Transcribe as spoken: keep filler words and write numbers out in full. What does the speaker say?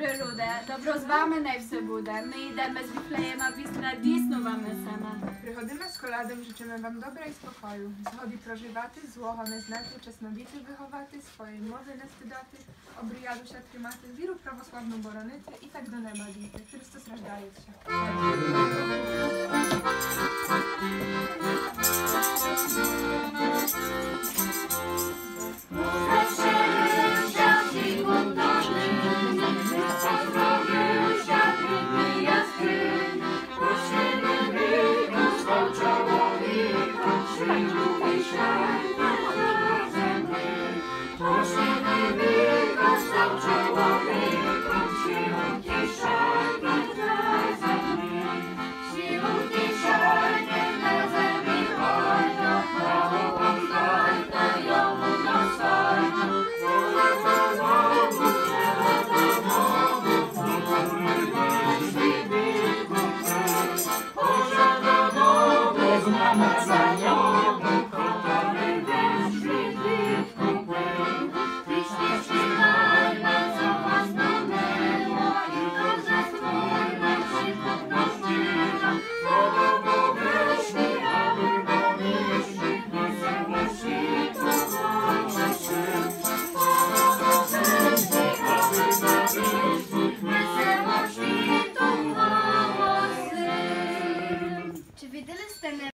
люди, добро з вами не все буде. Ми йдемо з Віфлеєма після діснуватиме. Приходимо з колядом, życzymy wam dobra i spokoju. Zgody проживати, злого не знати, чесновіти виховати, своєї мови не стидати, обрія душа тримати, віру православну боронити і так до неба дійти. Христос рождається. Czy widzieliście